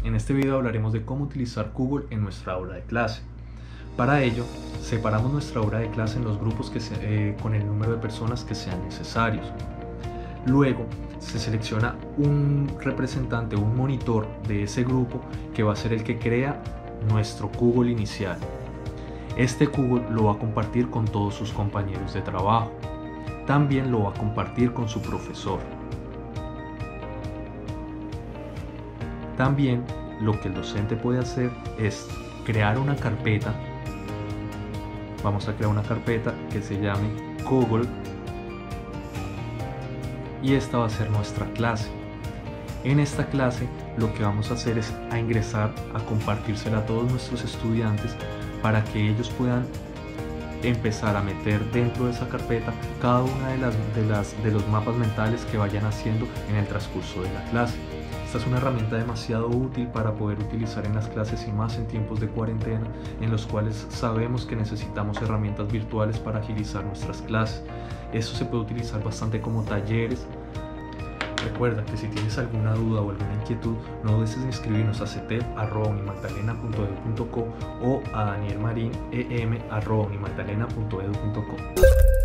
En este video hablaremos de cómo utilizar Google en nuestra aula de clase. Para ello, separamos nuestra aula de clase en los grupos con el número de personas que sean necesarios. Luego, se selecciona un representante, un monitor de ese grupo que va a ser el que crea nuestro Google inicial. Este Google lo va a compartir con todos sus compañeros de trabajo. También lo va a compartir con su profesor. También lo que el docente puede hacer es crear una carpeta. Vamos a crear una carpeta que se llame Google y esta va a ser nuestra clase. En esta clase lo que vamos a hacer es ingresar a compartírsela a todos nuestros estudiantes para que ellos puedan empezar a meter dentro de esa carpeta cada una de los mapas mentales que vayan haciendo en el transcurso de la clase. Esta es una herramienta demasiado útil para poder utilizar en las clases y más en tiempos de cuarentena en los cuales sabemos que necesitamos herramientas virtuales para agilizar nuestras clases. Esto se puede utilizar bastante como talleres. Recuerda que si tienes alguna duda o alguna inquietud, no dudes en escribirnos a cetep@unimagdalena.edu.co o a danielmarin.em@unimagdalena.edu.co.